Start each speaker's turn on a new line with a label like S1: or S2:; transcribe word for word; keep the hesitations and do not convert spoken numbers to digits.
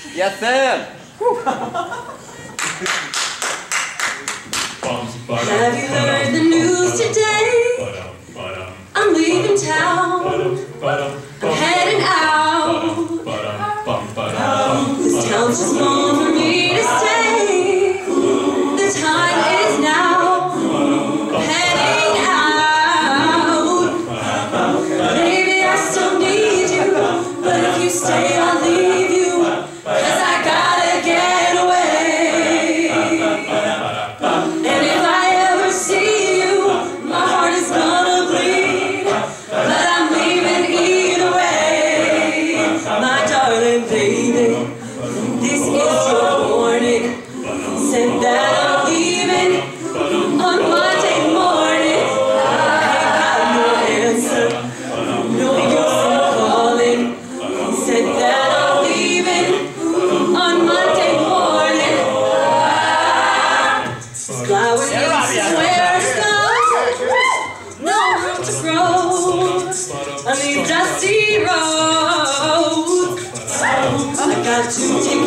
S1: Yes, Sam.
S2: Have you heard the news today? I'm leaving town. I'm heading out. This town's too small for me to stay. The time is now. I'm heading out. Maybe I still need you, but if you stay, I'll leave you. Cause I gotta get away. And if I ever see you, my heart is gonna bleed. But I'm leaving either way. My darling baby, this is your warning. Said that I'm leaving on Monday morning. I ain't got no answer, no use in calling. Said that I'm leaving on Monday morning. Flowers where to go, no room to grow on these dusty roads. I got to take